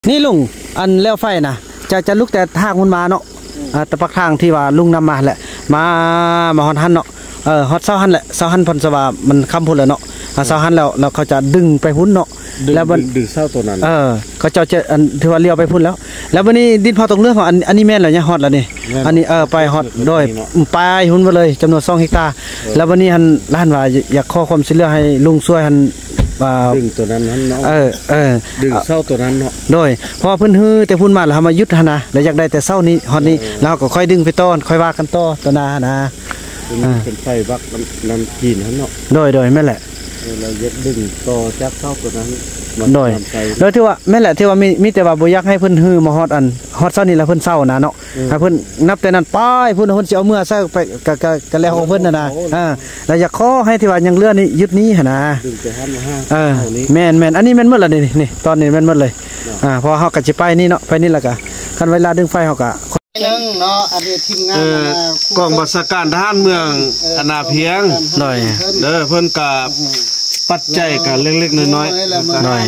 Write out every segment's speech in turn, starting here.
นี่ลุงอันเลี้ยวไฟนะจะลุกแต่ทางมันมาเนาะแต่ปักทางที่ว่าลุงนำมาแหละมาฮอตฮันเนาะฮอตเซาฮันแหละเซาฮันพนสว่ามันคำพูดเลยเนาะเซาฮันแล้วเขาจะดึงไปพุ่นเนาะแล้วมันดึงเซาตัวนั้นเขาจะอันที่ว่าเลี้ยวไปพุ่นแล้ววันนี้ดินพอตรงเรื่องของอันนี้แม่นเลยเนี่ยฮอตแล้วนี่อันนี้ไปฮอตโดยไปหุ่นมาเลยจำนวน2 เฮกตาร์แล้ววันนี้ฮันล้านว่าอยากขอความช่วยเหลือให้ลุงช่วยฮันดึงตัวนั้นเนาะดึงเศร้าตัวนั้นเนาะโดยพอพื้นฮือแต่พุ่นมาแล้วมายุดนะแล้วอยากได้แต่เศร้านี้ฮอตนี้แล้วก็ค่อยดึงไปต้นค่อยว่ากันต่อตัวนานะเป็นไฟวักน้ำจีนเนาะโดยไม่แหละเรายึดดึงต่อจากเศร้าตัวนั้นโดยที่ว่าแม่แหละที่ว่ามีแต่ว่าบ่อยากให้เพิ่นฮือมาฮอตเศร้านี้แล้วเพิ่นเศร้านะเนาะให้เพิ่นนับแต่นั้นป้ายเพิ่นสิเอาเมื่อซะไปกันแล้วของเพิ่นนะแล้วอยากขอให้ที่ว่ายังเลื่อนนี้ยึดนี้นะดึงไปแม่นอันนี้แม่นหมดแล้วนี่ตอนนี้แม่นหมดเลยพอเฮาก็สิไปนี่เนาะไปนี่แล้วก็คันเวลาดึงไฟเฮาก็นึงเนาะอันนี้ทีมงานกองบัญชาการทหารเมืองอนาเพียงหน่อยเพิ่นกับปัจจัยกันเล็กๆน้อยๆหน่อย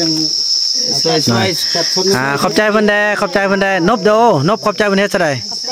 ขอบใจเพิ่นได้นบขอบใจเพิ่นเฮ็ดซะได้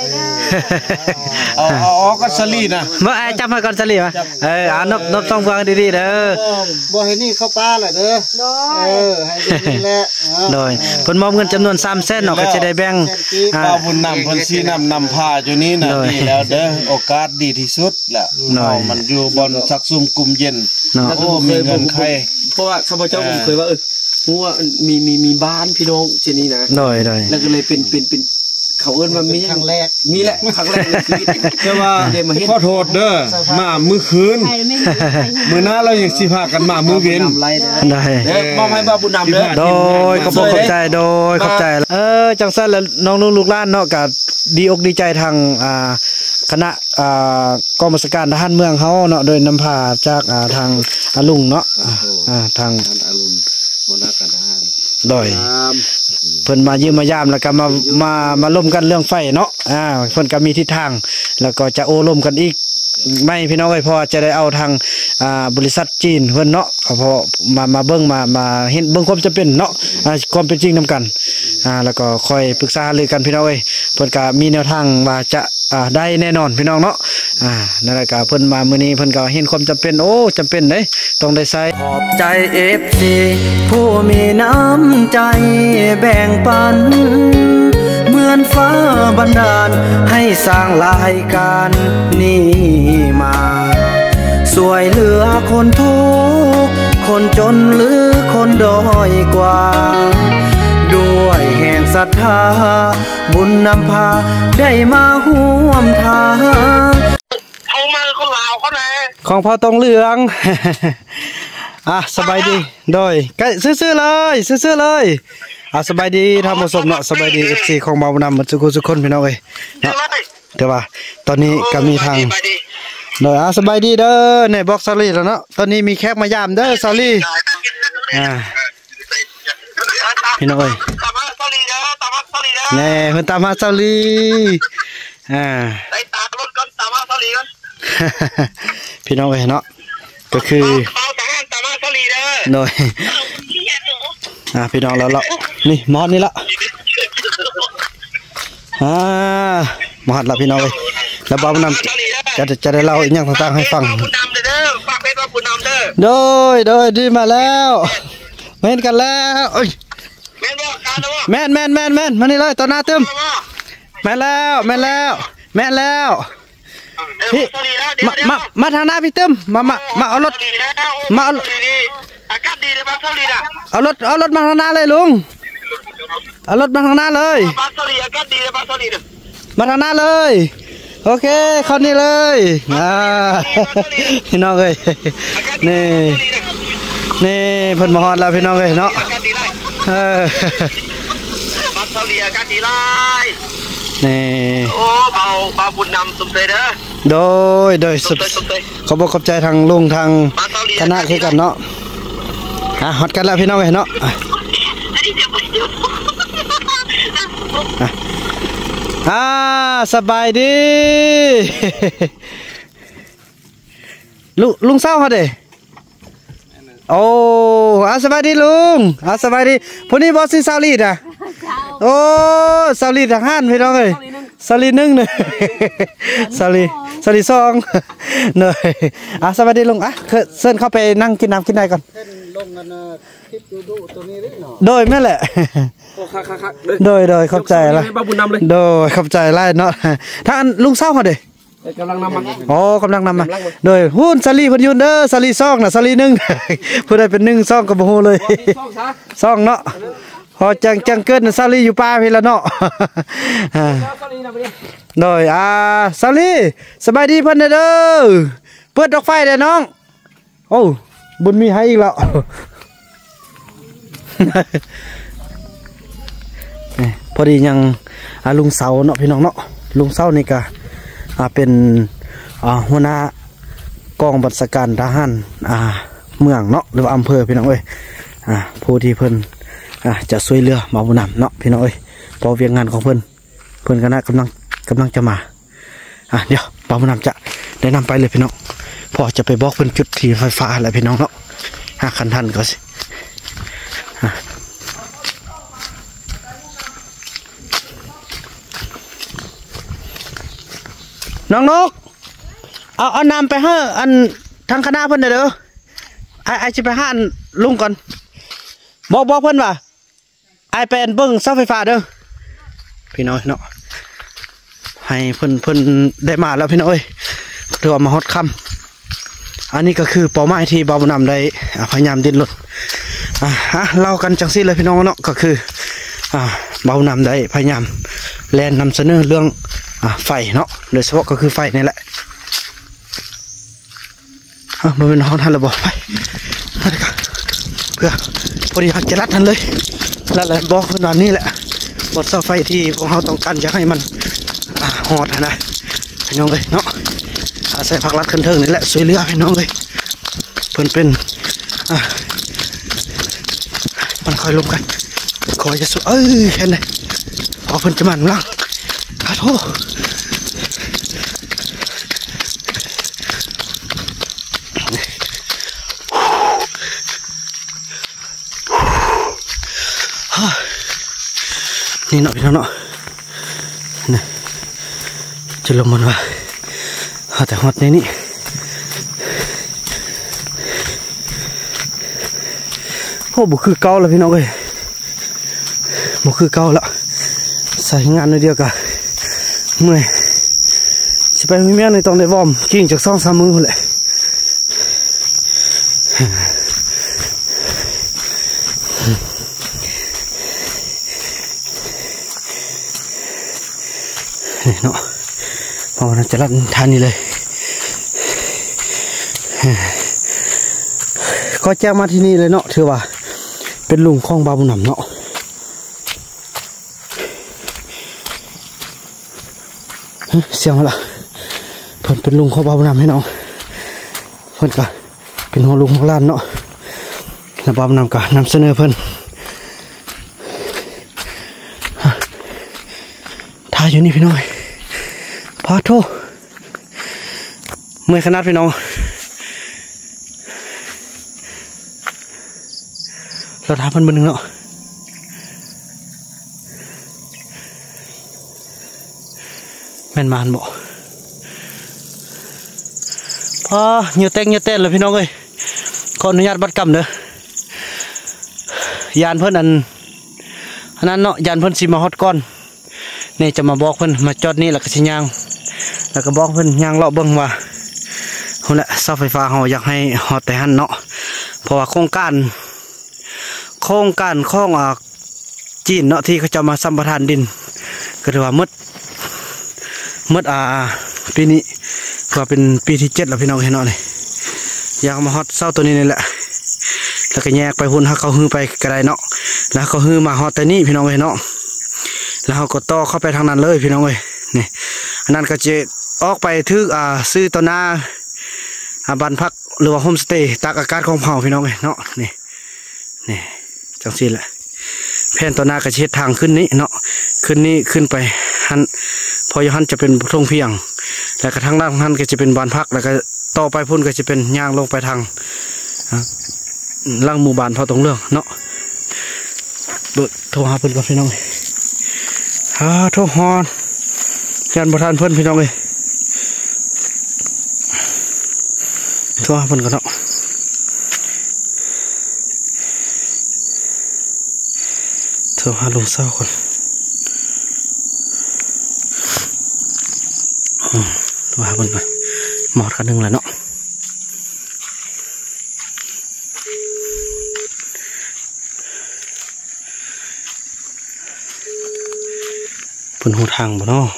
ก็สลีนะบ่จับให้ก่อนสลีมานบต้องฟังดีๆเด้อบ่ให้นี่เข้าป้าแหละเด้อให้นี่แหละโดยเพิ่นมอบเงินจำนวน3 แสนเนาะก็จะได้แบ่งป้าบุญนำเพิ่นสินำพาอยู่นี้น่ะดีแล้วเด้อโอกาสดีที่สุดแหละมันอยู่บนซักซุ่มกลุ่มเย็นโอ้มีเงินใครเพราะว่าข้าพเจ้าผมเคยว่าว่ามีบ้านพี่น้องเช่นนี้นะโดยแล้วก็เลยเป็นเขาเอิ้นว่ามีครั้งแรกมีแหละครั้งแรกในชีวิตแต่ว่าขอโทษเด้อมามื้อคืนมื้อหน้าเรายังสิพากันมามื้อเย็นได้มอบให้บ่าวบุญนำเด้อโดยขอบใจจังซั่นแล้วน้องลูกหลานเนาะก็ดีอกดีใจทางคณะกองบัญชาการทหารเมืองเฮาเนาะโดยนำพาจากทางลุงเนาะทางหัวหน้าการทหารโดยเพิ่นมาเยี่ยมมายามแล้วก็มาร่วมกันเรื่องไฟเนาะเพิ่นก็มีทิศทางแล้วก็จะโอ้ร่วมกันอีกไม่พี่น้องพอจะได้เอาทางบริษัทจีนเพิ่นเนาะพอมาเบิ่งมาเห็นเบิ่งความจำเป็นเนาะความเป็นจริงนำกันแล้วก็ค่อยปรึกษาเลยกันพี่น้องเพิ่นก็มีแนวทางว่าจะได้แน่นอนพี่น้องเนาะนั่นแหละก็เพิ่นมามื้อนี้เพิ่นก็เห็นความจำเป็นจำเป็นเด้ต้องได้ใช้ขอบใจ FC ผู้มีน้ำใจแบ่งปันเหมือนฟ้าบันดาลให้สร้างรายการนี้มาสวยเหลือคนทุกข์คนจนหรือคนด้อยกว่าด้วยแห่งศรัทธาบุญนำพาได้มาห่วมทางเอามาคนลาวเขาไหนของพ่อตรงเหลืองสบายดีโดยก็ซื้อเลยสบายดีทำผสมเนาะสบายดี FC ของบ่าวนำมันสุขคนพี่น้องเนาะแต่ว่าตอนนี้ก็มีทางโดยสบายดีเด้อในบล็อกซาลี่แล้วเนาะตอนนี้มีแขกมายามเด้อซาลี่พี่น้องแน่เพิ่นตามมาซาลี่ได้ตากรถกันตามมาซาลี่กันพี่น้องเนาะก็คือตามมาซาลี่เด้อโดยพี่น้องแล้วนี่มอดนี่ละมอดละพี่น้องแล้วบ่าวนำจะได้เล่าอีกอย่างต่างๆให้ฟังโดยดีมาแล้วเห็นกันแล้วแม่นมานี่เลยต่อหน้าตึมแม่แล้วพี่มาทางหน้าพี่ตึมมาเอารถเอารถมาทางหน้าเลยลุงเอารถมาทางหน้าเลยมาทางหน้าเลยโอเคเข้านี่เลยพี่น้องเลยนี่เพิ่นมาฮอดแล้วพี่น้องเลยเนาะนี่โอ้เบาบุญนำสมเด็จโดยเขาบอกขอบใจทางลุงทางคณะคือกันเนาะฮอดกันแล้วพี่น้องเนาะสบายดีลุงเศร้าเขาเด้โอ้สบายดีลุงสบายดีพวกนี้บอสซิซาลีดโอ้สาลีทหารพี่น้องเอ้ยสาลี1เด้อสาลี2เด้อสวัสดีลุงเชิญเข้าไปนั่งกินน้ำกินได้ก่อนลงกันคลิปดูตัวนี้นิดหน่อยโดยแม่แหละโอ้คักๆโดยเข้าใจแล้วโดยเข้าใจไล่เนาะถ้าลุงเศร้าเขาเด้กำลังนำมาอ๋อกำลังนำมาโดยหุ้นสาลีพยุนเด้อสาลี2น่ะสาลี1ผู้ใดเป็น1 2ก็บ่ฮู้เลย2เนาะพอจังเกิดซาลีอยู่ป่าพี่ละเนาะโดยซาลีสบายดีเพิ่นเด้อเปิดดอกไฟเด้อน้องโอ้บุญมีให้อีกแล้วพอดียังลุงเสาเนาะพี่น้องเนาะลุงเสานี่ก็เป็นหัวหน้ากองบัญชาการทหารเมืองเนาะหรือว่าอำเภอพี่น้องเอ้ยผู้ที่เพิ่นจะช่วยเรือมาบุญนำเนาะพี่น้องเอ้ยพอเวียงงานของเพิ่นคณะกำลังจะมาเดี๋ยวมาบุญนำจะได้นำไปเลยพี่น้องพอจะไปบอกเพิ่นจุดที่ไฟฟ้าอะไรพี่น้องเนาะคันทันก็สิน้องนกเอานำไปให้อันทางคณะเพิ่นเด้อไอจะไปให้ลุงก่อนบอกเพิ่นว่าไอเป็นเบิ้งเสาไฟฟ้าเด้อพี่น้อยเนาะให้เพิ่นได้มาแล้วพี่น้อยถือว่ามาฮอดค่ำอันนี้ก็คือเป้าหมายที่บ่าวบุญนำได้พยายามดิ้นรนเล่ากันจังซี่เลยพี่น้องเนาะก็คือบ่าวบุญนำได้พยายามแลนนำเสนอเรื่องไฟเนาะโดยเฉพาะก็คือไฟนี่แหละมันเป็นห้องทันระบบไฟเพื่อพอดีหักจะรัดทันเลยแล้วบอกขนาดนี้แหละบทเสาไฟที่พวกเราต้องการจะให้มันหอดนะพี่น้องเลยเนาะอาศัยพักรัดขึ้นเทิงนี่แหละสวยเรือพี่น้องเลยเพิ่นเป็นมันคอยลมกันคอยจะสวยแค่ไหนพอเพิ่นจะมันล่างขอโทษนี่เนาะพี่น้องเนาะนี่จะลงมันว่าแต่ฮอตในนี่โอ้บุคือเก่าแล้วพี่น้องเอ้ยบุคือเก่าแล้วใส่งานในเดียวกันเมื่อยจะไปมีเมียในตอนได้วอร์มกิ่งจาก2-3 มือเลยเนาะพอจะรัดทานนี่เลยก็แจ้งมาที่นี่เลยเนาะถือว่าเป็นลุงของบ่าวบุญนำเนาะเสียงอะไรเพิ่นเป็นลุงของบ่าวบุญนำให้น้องเพิ่นก็เป็นหัวลุงของร้านเนาะแล้วบ่าวบุญนำก็นำเสนอเพิ่นท่าอยู่นี่พี่น้องพาโทเมื่อขนาดพี่น้องเราทำมัน1เนาะแม่นมานบ่พอเนื้อเต้นเลยพี่น้องเอ้ยขออนุญาตบัดกรรมเด้อยานเพิ่นอันนั้นเนาะยานเพิ่นสิมาฮอดก่อนนี่จะมาบอกเพิ่นมาจอดนี่แล้วก็สิย่างแล้วก็บอกเพิ่นย่างเลาะเบิ่งว่าคนละเสาไฟฟ้าเราอยากให้ฮอดแต่หันเนาะเพราะว่าโครงการของจีนเนาะที่เขาจะมาสัมปทานดินก็ถือว่ามืดปีนี้ก็เป็นปีที่7แล้วพี่น้องเห็นเนาะนี่อยากมาฮอดเสาตัวนี้นี่แหละแล้วก็แยกไปหุ่นให้เขาฮือไปก็ได้เนาะแล้วเขาฮือมาฮอดแต่นี่พี่น้องเห็นเนาะแล้วเขาก็ต่อเข้าไปทางนั้นเลยพี่น้องเอ้ยนี่อันนั้นก็จะออกไปถึงซื้อต้นนาบ้านพักหรือว่าโฮมสเตย์ตากอากาศของเผ่าพี่น้องเอ้ยเนาะนี่จังซี่แหละแผนต้นนาก็เช็ดทางขึ้นนี้เนาะขึ้นไปหันพอยหันจะเป็นทุ่งเพียงแล้วก็ทางด้านหันก็จะเป็นบ้านพักแล้วก็ต่อไปพุ่นก็จะเป็นย่างลงไปทางล่างหมู่บ้านเผ่าตรงเรื่องเนาะโทรหาเพิ่นก่อนพี่น้องทุกฮอนยันประธานเพิ่นพี่น้องเลยทั่วเพิ่นกันเนาะเธอหาลุงเศร้าคนว่าเพิ่นไปหมอดกันหนึ่งแล้วเนาะเพิ่นหูทางบ่เนาะ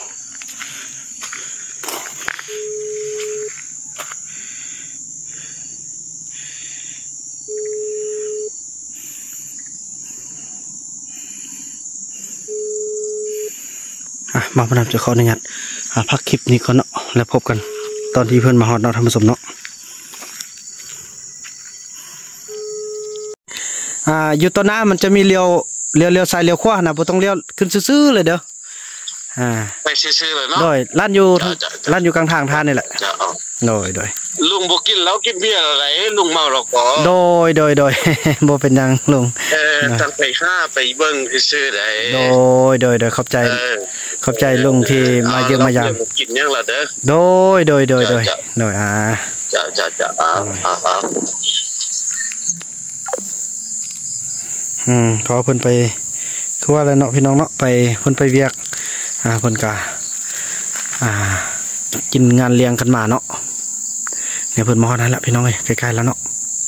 มาพนับจะขออนุญาตพักคลิปนี้ก่อนเนาะแล้วพบกันตอนที่เพื่อนมาฮอดเนาะทำผสมเนาะอยู่ต้นหน้ามันจะมีเลี้ยวซ้ายเลี้ยวขวานะบ่ต้องเลี้ยวขึ้นซื่อๆเลยเด้อไปซื่อๆเลยเนาะโดยร้านอยู่กลางทางท่านนี่แหละโดยลุงบ่กินแล้วกินเบียร์อะไรลุงเมาหรอกบ่โดยบ่เป็นหยังลุงตั้งไปค่าไปเบิ่งซื่อๆได้โดยขอบใจลุงที่มาเยี่ยมมายามกินยังล่ะเด้อโดยจ้ขอเพิ่นไปคือว่าอะไรเนาะพี่น้องเนาะไปเพิ่นไปเวียกเพิ่นก็กินงานเลี้ยงกันมาเนาะเนี่ยเพิ่นมาฮอดนั่นแหละพี่น้องเอ้ยใกล้ๆแล้วเนาะ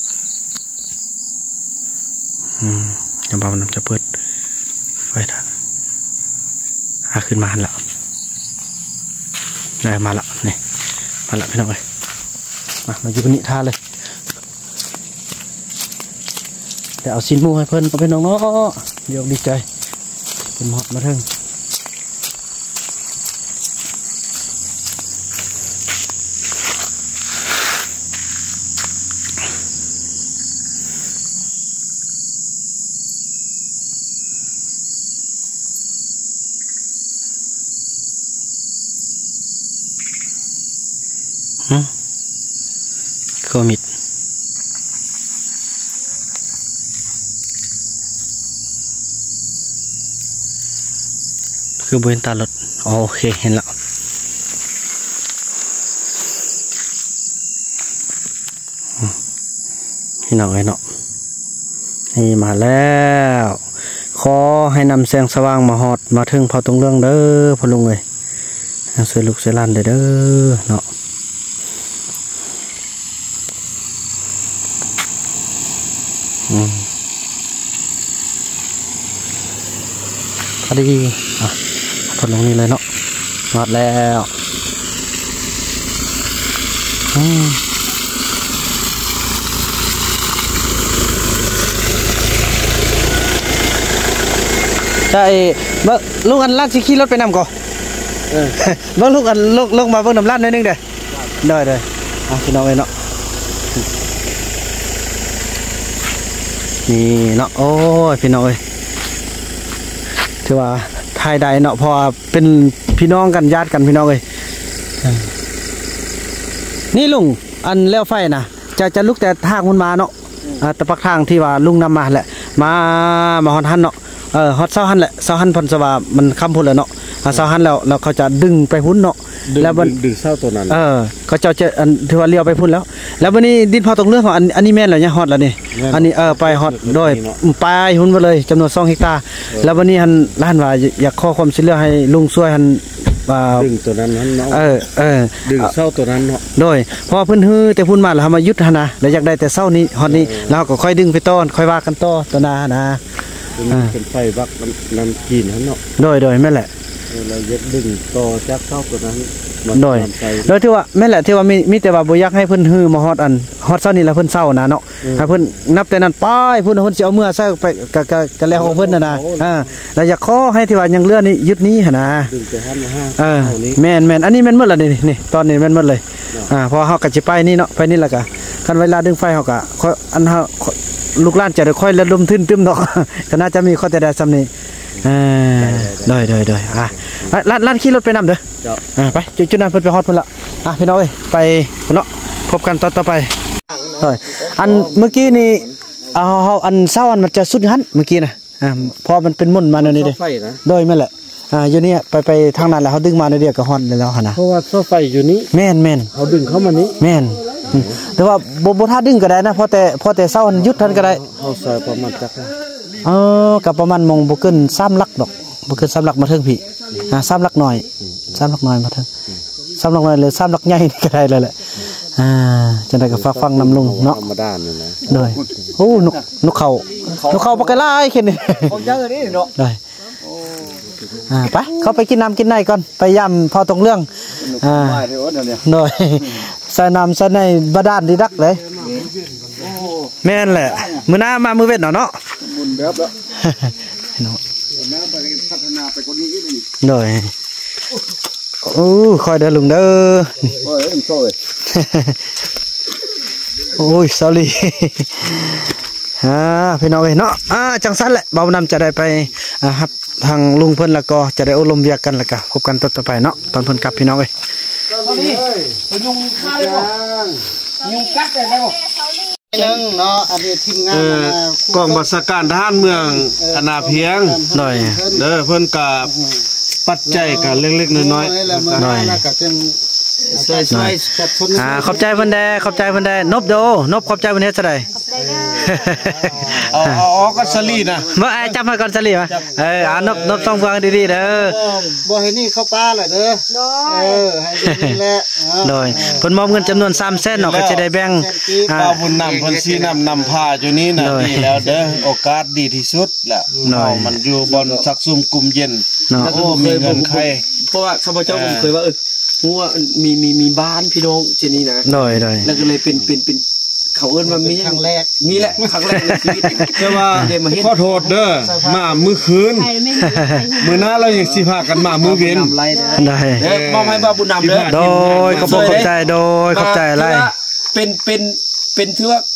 อย่าเบาน้ำจะเปิดไฟทันขึ้นมาแล้วได้มาละนี่มาละพี่น้องเอ้ยมาอยู่บนนี้ท่าเลยเดี๋ยวเอาซินมูให้เพิ่นก็เป็นน้องเนาะเดี๋ยวดีใจเป็นหมอมาเถิงโคมิดคือบริเวณตาลดโอเคเห็นแล้วพี่น้องไอ้เนาะนี่มาแล้วขอให้นำแสงสว่างมาหอดมาถึงพอตรงเรื่องเด้อพอลุงเลยเสือลูกเสือลานเด้อเนาะพอดีพอลงนี่เลยเนาะหมดแล้วใช่เมื่อลูกอันลาดสิขี่รถไปนำก่อนเมื่อลูกอันลูกมาเบิ่งน้ำลาดนิดนึงเด้อได้พี่น้องเนาะนี่เนาะโอ้ยพี่น้องถือว่าทายใดเนาะพอเป็นพี่น้องกันญาติกันพี่น้องนี่ลุงอันเลี้ยวไฟนะจะลุกแต่ทางมันมาเนาะแต่ปักทางที่ว่าลุงนำมาแหละมาฮอดหันเนาะฮอดเสาหันแหละเสาหันพนสว่ามันคำพูดแล้วเนาะเสาหันแล้วเขาจะดึงไปพุ่นเนาะแล้วดึงเสาตัวนั้นเขาจะถือว่าเลี้ยวไปพุ่นแล้ววันนี้ดินพอตรงเรื่องของอันนี้แม่นแล้วเนี่ยฮอดแล้วนี่อันนี้ไปฮอดโดยไปหุ่นมาเลยจำนวน2 เฮกตาร์แล้ววันนี้หันล้านว่าอยากขอความช่วยเหลือให้ลุงช่วยหันดึงตัวนั้นเนาะดึงเสาตัวนั้นเนาะโดยพอเพิ่นฮือแต่พุ่นมาแล้วมายุดนะแล้วอยากได้แต่เสานี้ฮอดนี้แล้วก็ค่อยดึงไปต้นค่อยว่ากันต่อตัวนานะเป็นไฟบักน้ำกินเนาะโดยแม่แหละเรายึดดึงต่อจากเสาตัวนั้นโดยแล้วที่ว่าแม่แหละที่ว่ามีแต่ว่าบ่อยากให้เพิ่นฮือมาฮอดเช้านี่แล้วเพิ่นเช้านะเนาะให้เพิ่นนับแต่นั้นป้ายเพิ่นสิเอาเมื่อใส่ไปกะแล้วของเพิ่นนะแล้วอยากขอให้ที่ว่ายังเลื่อนนี่ยึดนี้หั่นนะแม่นอันนี้แม่นหมดแล้วนี่ตอนนี้แม่นหมดเลยพอเฮาก็สิไปนี่เนาะไปนี่แล้วก็คันเวลาดึงไฟเฮาก็อันเฮาลูกหลานจะได้ค่อยระดมทึมเนาะก็น่าจะมีข้อแต่ใดซ้ำนี้โดยร้านขี่รถไปนำเด้อไปจุดนั้นเพิ่นไปฮอดเพิ่นละพี่น้องเอ้ยไปเนาะพบกันต่อไปอันเมื่อกี้นี่อันเช้าอันมันจะสุดหันเมื่อกี้นะพอมันเป็นมุ่นมาในนี้เด้โดยแม่นแหละอยู่นี่ไปทางนั้นแล้วเขาดึงมาในเดียวก็ฮอดแล้วหั่นน่ะเพราะว่าโซไฟอยู่นี้แม่นเขาดึงเข้ามานี้แม่นแต่ว่าบ่ท่าดึงก็ได้นะพอแต่เช้าหยุดทันก็ได้เขาซอยประมาณจักก็ประมาณมงบ่เกิน3ลักดอกบ่เกิน3ลักมาถึงพี่3ลักหน่อย3ลักหน่อยมาถึง3ลักหน่อยหรือ3ลักใหญ่ก็ได้เลยแหละจังได๋ก็ฝากฟังนำลุงเนาะธรรมดานี่นะโดยโอ้นกเขาบ่ไกลหลายขึ้นนี่ของเยอะนี่เนาะได้ไปเขาไปกินน้ำกินในก่อนไปย่ำพอตรงเรื่องโดยใส่น้ำใส่ในบาดาลดีดักเลยแม่นแหละมือหน้ามามือเวทเนาะมุนแบบแล้วพัฒนาไปคนนี้โดยโอ้คอยเดินลุงเด้อโอ้ย sorry พี่น้องเอ้ยเนาะจังซั่นแหละเบานำจะได้ไปครับทางลุงเพิ่นแล้วก็จะได้อบรมเวียกกันแล้วก็พบกันต่อไปเนาะตอนเพิ่นกลับพี่น้องเอ้ยยุงฆ่าเลยบ่ยุงกัดเลยบ่นึงเนาะอันนี้ทีมงานกองบัญชาการทหารเมืองอนาเพียงหน่อยเด้อเพิ่นก็ปัจจัยก็เล็กๆน้อยๆหน่อยขอบใจเพิ่นได้ขอบใจเพิ่นได้นบขอบใจเพิ่นเฮ็ดซะได้เอาก็สลีนะบ่จำให้ก่อนสลีมานบต้องฟังดีๆเด้อบ่ให้นี่เข้าป่าล่ะเด้อให้ดีแหละโดยเพิ่นมอบเงินจำนวน300,000เนาะก็จะได้แบ่งบุญนำเพิ่นสินำพาอยู่นี้น่ะดีแล้วเด้อโอกาสดีที่สุดแหละมันอยู่บนซักซุ่มกลุ่มเย็นโอ้มีเงินใครเพราะว่าข้าพเจ้าผมเคยว่าหัวมีบ้านพี่น้องเช่นนี้นะโดยแล้วก็เลยเป็นเขาเอิ้นว่ามีครั้งแรกมีแหละครั้งแรกในชีวิตแต่ว่าขอโทษเด้อมามื้อคืนมื้อหน้าเรายังสิพากันมามื้อเว้นได้มอบให้บ่าวบุญนำเด้อโดยขอบใจโดยขอบใจหลายเป็นถือว่า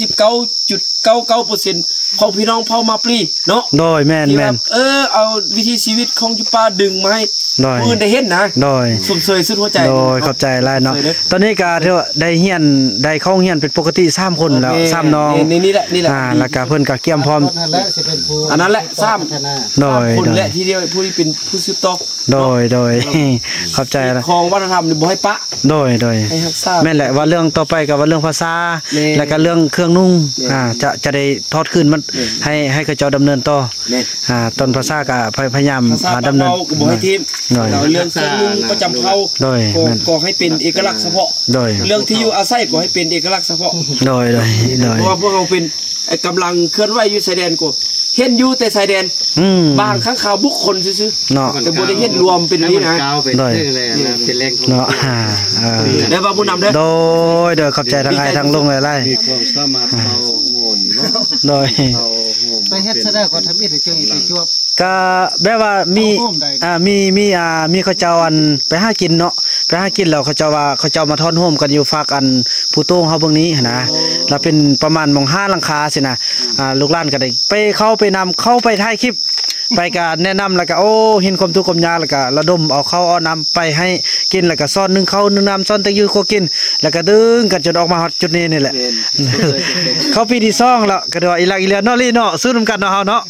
99.99% ของพี่น้องเผ่ามาปลีเนาะโดยแม่นเอาวิถีชีวิตของจุป้าดึงมาให้ผู้อื่นได้เห็นนะโดยสมเสยสุดหัวใจโดยขอบใจหลายเนาะตอนนี้ก็เท่าได้เฮียนได้เข้าเฮียนเป็นปกติ3คนแล้ว3น้องนี่แหละแล้วก็เพิ่นก็เกี่ยมพร้อมอันนั้นแหละ3 โดยคนและที่เดียวผู้ที่เป็นผู้สืบต่อโดยขอบใจแล้วของวัฒนธรรมนี่บ่ให้ปะโดยแม่นแหละว่าเรื่องต่อไปก็ว่าเรื่องภาษาแล้วก็เรื่องเครื่องนุ่งจะได้ทอดขึ้นมันให้เขาเจ้าดำเนินต่อตอนภาษาก็พยายามดำเนินบ่ให้ทีมเรื่องเครื่องนุ่งประจำเผ่าก็ให้เป็นเอกลักษณ์เฉพาะเรื่องที่อยู่อาศัยก็ให้เป็นเอกลักษณ์เฉพาะโดยเพราะว่าพวกเราเป็นกำลังเคลื่อนไหวอยู่ชายแดนก็เห็นอยู่แต่ชายแดนบางครั้งข่าวบุคคลซื่อๆแต่บ่ได้เห็นรวมเป็นนี้นะเป็นแรงเนาะได้บ่าวบุญนำเด้อโดยขอบใจทั้งไอ้ทั้งลุงหลายๆมีความสามารถเอางมเนาะโดยไปเฮ็ดซะได้ก็ทำอีกจังอีกจวบก็แบบว่ามีเขาเจ้าอันไปหากินเนาะไปหากินแล้วเขาเจ้าว่าเขาเจ้ามาทอนโฮมกันอยู่ฝากอันผู้โต้งเฮาเบิ่งนี้นะแล้วเป็นประมาณมอง5หลังคาสินะลูกหลานก็ได้ไปเข้าไปนำเข้าไปถ่ายคลิปไปก็แนะนำแล้วก็เห็นความทุกข์ความยากแล้วก็ระดมเอาข้าวเอาน้ำไปให้กินแล้วก็ซ่อนนึงข้าวนึงน้ำซ่อนตะยือโคกินแล้วก็ดึงกันจนออกมาฮอดจุดนี้นี่แหละเขาปีที่2แล้วก็ว่าอีลักอีเลียนเนาะลี่เนาะสู้นำกันเนาะเฮาเนาะ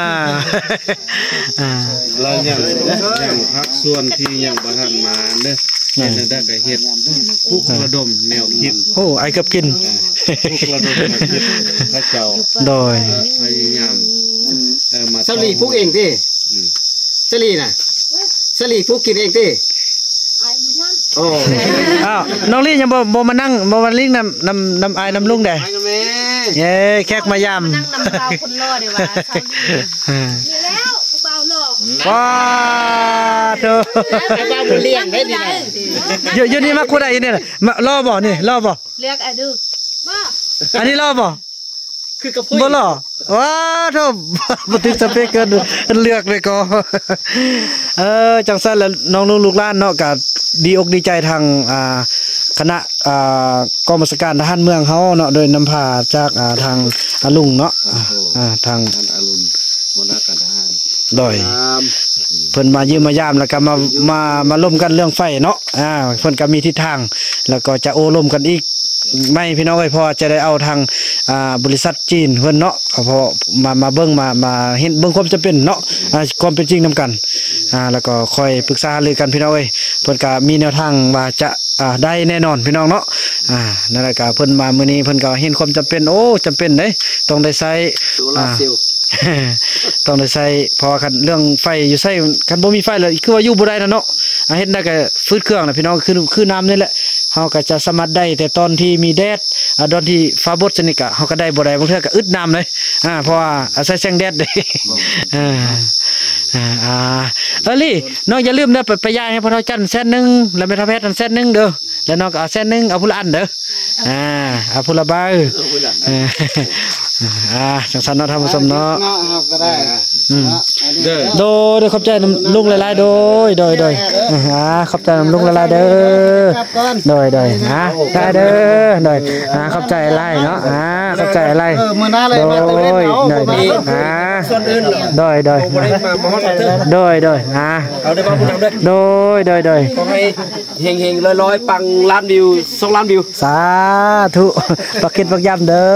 เรายังพักส่วนที่ยังบ่ทันมาเด้อจะได้ก็เฮ็ดปลุกระดมแนวคิดไอ้กับกินปลุกระดมแนวคิดพระเจ้าโดยพยายามสลีปลูกเองติสลีน่ะสลีปลูกกินเองติน้องลี่ยังบ่มานั่งบ่มาลิงน้ำอายน้ำลุงได้แขกมายามนั่งน้ำเปล่าคนรอเดี๋ยวว่ามีแล้วเปล่าหรอว้าโธ่เปล่าเลี้ยงได้ดีนะอยู่นี่มาคุยได้เนี่ยรอบ่นี่รอบ่เรียกดูบ่อันนี้รอบ่คือกระพุ้ยบ่ล่ะว้าโธ่บ่ติดสเปคเกินเลือกเลยก็จังซั่นแล้วน้องลูกหลานเนาะก็ดีอกดีใจทางคณะกองบัญชาการทหารเมืองเฮาเนาะโดยนำพาจากทางลุงเนาะทางอรุณหัวหน้าการทหารโดยเพิ่นมาเยี่ยมมายามแล้วก็มาร่วมกันเรื่องไฟเนาะเพิ่นก็มีทิศทางแล้วก็จะโอ้ร่วมกันอีกไม่พี่น้องเอ้ยพอจะได้เอาทางบริษัทจีนเพิ่นเนาะพอมาเบิ่งมาเห็นเบิ่งความจำเป็นเนาะความเป็นจริงนำกันแล้วก็ค่อยปรึกษาหารือกันพี่น้องเอ้ยเพิ่นก็มีแนวทางว่าจะได้แน่นอนพี่น้องเนาะนั่นแหละก็เพิ่นมามื้อนี้เพิ่นก็เห็นความจำเป็นโอ้จำเป็นเด้ต้องได้ใช้โซลาร์เซลล์ต้องได้ใช้เพราะคันเรื่องไฟอยู่ใช้คันบ่มีไฟเลยคือว่าอยู่บ่ได้นะเนาะเฮ็ดได้ก็ฟืดเครื่องน่ะพี่น้องคือน้ำนี่แหละเฮาก็จะสามารถได้แต่ตอนที่มีแดดตอนที่ฟ้าบดชนิดก็เฮาก็ได้บ่ได้บางเทื่อก็อึดน้ำเลยเพราะว่าอาศัยแสงแดดเด้ลี่น้องอย่าลืมนะไปย่างให้พ่อเฒ่าจันทร์1 แล้วแม่เฒ่าแพทย์อัน1เด้อแล้วน้องก็เอา1เอาผู้ละอันเด้อเอาผู้ละใบจังสันเนาะท่านผู้ชมเนาะโดยขอบใจลุงหลายๆโดยขอบใจลุงหลายๆเด้อโดยได้เด้อโดยขอบใจอะไรเนาะขอบใจอะไรโดยส่วนอื่นโดยเอาได้บ่ผู้นำเด้อโดยขอให้เฮงๆร้อยๆปังล้านวิว2 ล้านวิวสาธุปักคิดปักยำเด้อ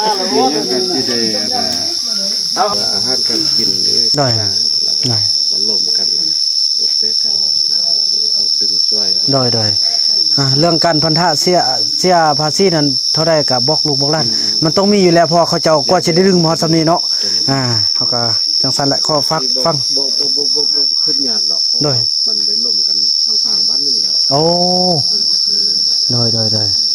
อาหารการกินได้มันลมกันตกเตะกันเขาดึงช่วยได้เรื่องการพันธะเสียภาษีนั้นเท่าไรกับบอกลูกบอกหลานมันต้องมีอยู่แล้วพอเขาเจ้าก็จะได้ดึงพอสำนีเนาะเขาก็จังสันแหละข้อฟังขึ้นยากดอกโดยมันไปลมกันทางบ้านนึงแล้วโอ้โดยโดย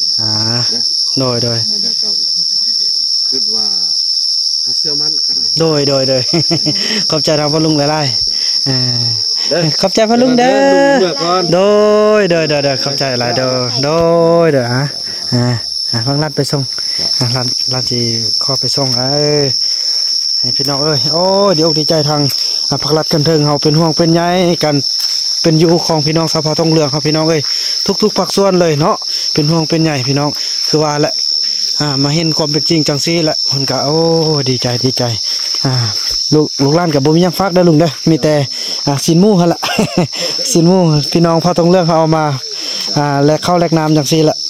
คิดว่าเสื้อมันโดยขอบใจทางพ่อลุงหลายๆขอบใจพ่อลุงเด้อโดยขอบใจหลายเด้อโดยฟังรัดไปส่งรัดที่ข้อไปส่งให้พี่น้องโอ้เดี๋ยวดีใจทางพักรัดกันเทิงเฮาเป็นห่วงเป็นใยกันเป็นอยู่ของพี่น้องสภาต้องเรืองครับพี่น้องทุกภาคส่วนเลยเนาะเป็นห่วงเป็นใยพี่น้องคือว่าแหละมาเห็นความเป็นจริงจังซี่แหละคนก็โอ้ดีใจลูกหลานกับบ่มียังฟักได้ลุงเด้อมีแต่สินหมู่หั่นล่ะ สินหมู่พี่น้องพอต้องเลือกเขาเอามาแลกข้าวแลกน้ำจังซี่แหละ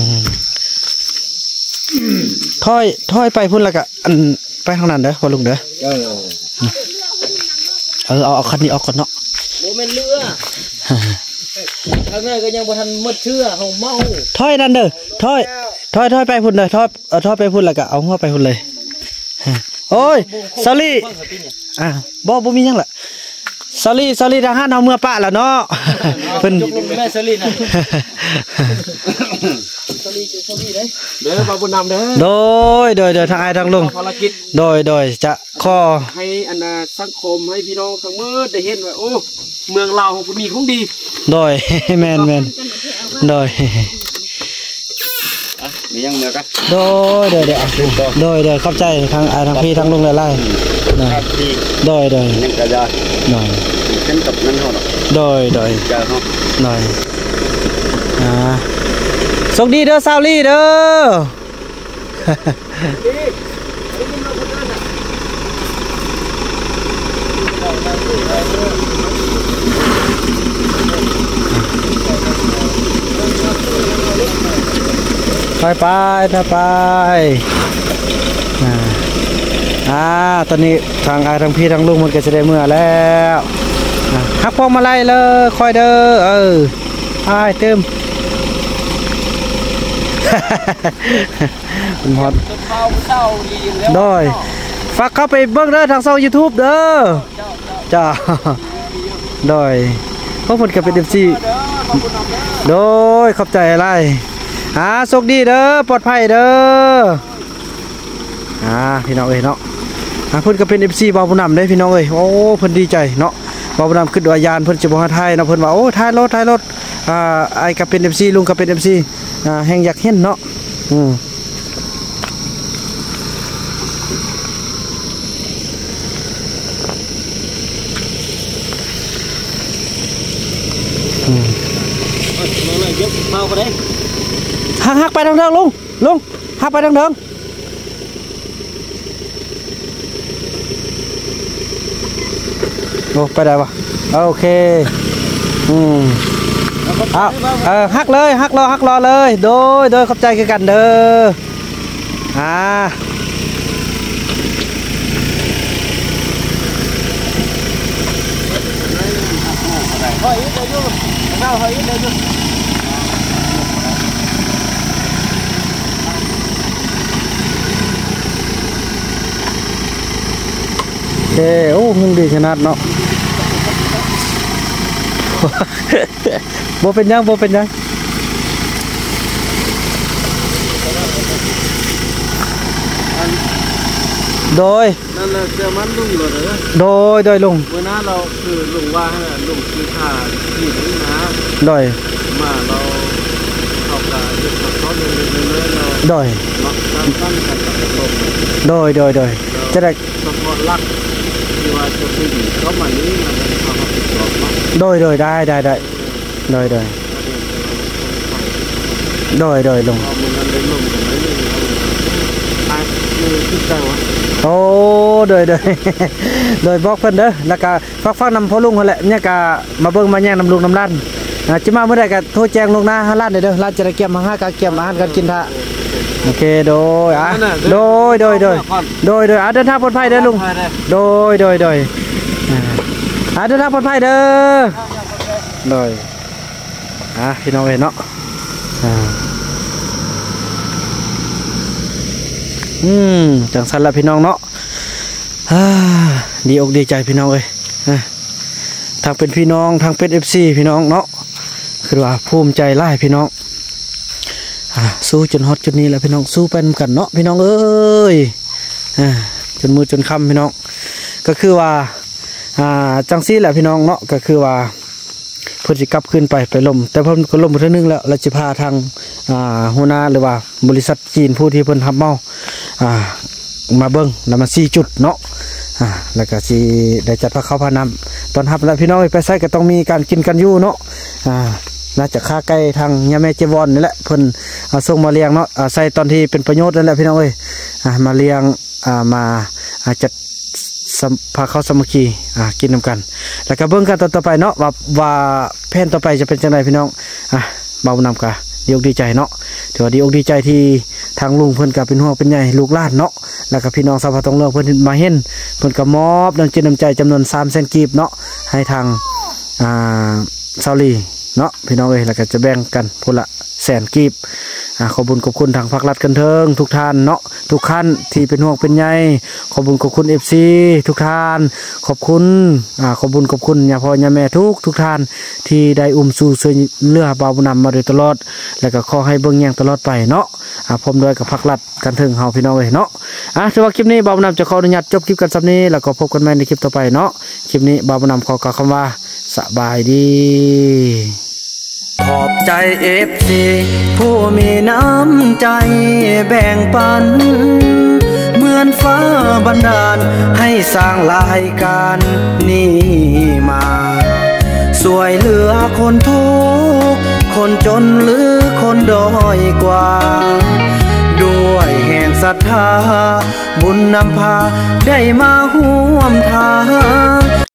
ถ้อยไปพุ่นแล้วก็อันไปทางนั้นเด้อพอลุงเด้อเอาคันนี้ออกก่อนเนาะบ่แม่นเรือทางนั้นก็ยังบ่ทันหมดเชื่อเฮาเมาถ้อยนั่นเด้อถ้อยไปพุ่นเด้อถ้อยไปพุ่นแล้วก็เอาหัวไปพุ่นเลยโอ้ยซอรี่บ่มีหยังล่ะซอรี่ทหารเอาเมื่อปะแล้วเนาะเพิ่นแม่ซอรี่น่ะซอรี่เด้อบ่บุญนำเด้อโดยทางอ้ายทางลุงภารกิจโดยจะขอให้อันสังคมให้พี่น้องทั้งหมดได้เห็นว่าโอ้เมืองลาวมีของดีโดยแม่นโดยมียังเมื่อกันโดยเข้าใจทางพี่ทางลุงหลายๆโดยยังกระจายขึ้นกับนั่นเท่าโดยเจอเขาโชคดีเด้อซาวลี่เด้อไปตอนนี้ทางพี่ทางลุงมันก็จะได้เมื่อแล้วฮักพวงมาลัยเลยคอยเด้อเติมคุณฮอดโดยฝากเข้าไปเบิ่งเด้อทางช่อง YouTube เด้อจ้าโดยพวกมันก็เป็น MC โดยขอบใจอะไรโชคดีเด้อปลอดภัยเด้อพี่น้องเนาะเพิ่นก็เป็น FC บ่าวบุญนำได้พี่น้องโอ้เพิ่นดีใจเนาะบ่าวบุญนำขึ้นด้วยยานเพิ่นจะบ่ให้ถ่ายเนาะเพิ่นว่าโอ้ถ่ายรถไอ้ก็เป็น FC ลุงก็เป็น MC แห่งอยากเห็นเนาะเมาไปเลยหักไปทางเดิมลุงหักไปทางเดิมโอ้ไปได้ปะโอเคฮักเลยฮักรอเลยโดยขอบใจกันเด้อโอเคโอ้มึงดีขนาดเนาะ โบเป็นยังโดยนั่นแหละเจอมันลุงเลยนะโดยลุงวันนั้นเราคือลุงว่าให้ลุงคือค่าที่นี่นะโดยมาเราเอาการยึดเขาเรื่อยๆเราโดยตั้งกันกับลมโดยจะได้เฉพาะลักที่ว่าจะผู้หญิงเขามานี้มันเขาติดต่อมาโดยได้โดยลุงโอ้โดยบอกเพิ่นเด้อแล้วก็ฟังนำพ่อลุงเขาแหละเนี่ยก็มาเบิ่งมาแย่งนำลุงนำร้านจิมาเมื่อใดก็โทรแจ้งลุงนะร้านเด้อร้านจะได้เก็บมา5กะเก็บอาหารกันกินท่าโอเคโดยโดยเดินทางปลอดภัยเด้อลุงโดยเดินทางปลอดภัยเด้อโดยพี่น้องเห็นเนาะจังสันละพี่น้องเนาะดีอกดีใจพี่น้องเอ้ยทางเป็นพี่น้องทางเป็น FC พี่น้องเนาะคือว่าภูมิใจไล่พี่น้องสู้จนฮอตจุดนี้แหละพี่น้องสู้เป็นกันเนาะพี่น้องเอ้ยจนมือจนคำพี่น้องก็คือว่าจังซี่แหละพี่น้องเนาะก็คือว่าเพื่อจะกลับขึ้นไปลมแต่เพิ่นก็ลมไปเท่านึงแล้วเราจะพาทางหัวหน้าหรือว่าบริษัทจีนผู้ที่เพิ่นทำเมามาเบิ้งแล้วมา4 จุดเนาะแล้วก็สิได้จัดพาเข้าพานำตอนทับแล้วพี่น้องไปใส่ก็ต้องมีการกินกันอยู่เนาะน่าจะค่าใกล้ทางยาแม่เจวอนนี่แหละเพิ่นส่งมาเลี้ยงเนาะใส่ตอนที่เป็นประโยชน์นั่นแหละพี่น้องเอ้ยมาเลี้ยงมาจัดพาเข้าสมัคคีกินนำกันแล้วก็เบิ่งกันต่อไปเนาะว่าแผนต่อไปจะเป็นจังไดพี่น้องเบานำกะดีอกดีใจเนาะถือว่าดีอกดีใจที่ทางลุงเพิ่นก็เป็นห่วงเป็นใยลูกหลานเนาะแล้วก็พี่น้องชาวบ้านตรงเรื่องเพิ่นมาเห็นเพิ่นก็มอบน้ำจิตน้ำใจจำนวน300,000 กีบเนาะให้ทางซาลีเนาะพี่น้องเอ้ยแล้วก็จะแบ่งกันพุ่นละ100,000 กีบขอบคุณทางภาครัฐกันเทิงทุกท่านเนาะทุกท่านที่เป็นห่วงเป็นใยขอบคุณ FC ทุกท่านขอบคุณย่าพ่อย่าแม่ทุกท่านที่ได้สู่ช่วยเหลือบ่าวนำมาโดยตลอดแล้วก็ขอให้เบิ่งแย่งตลอดไปเนาะพร้อมด้วยกับภาครัฐกันเทิงเฮาพี่น้องเอ้ยเนาะถือว่าคลิปนี้บ่าวนำจะขออนุญาตจบคลิปกันซับนี้แล้วก็พบกันใหม่ในคลิปต่อไปเนาะคลิปนี้บ่าวนำขอกล่าวคำว่าสบายดีขอบใจ FC ผู้มีน้ำใจแบ่งปันเหมือนฟ้าบันดาลให้สร้างรายการนี้มาสวยเหลือคนทุกข์คนจนหรือคนด้อยกว่าด้วยแห่งศรัทธาบุญนำพาได้มาร่วมทาง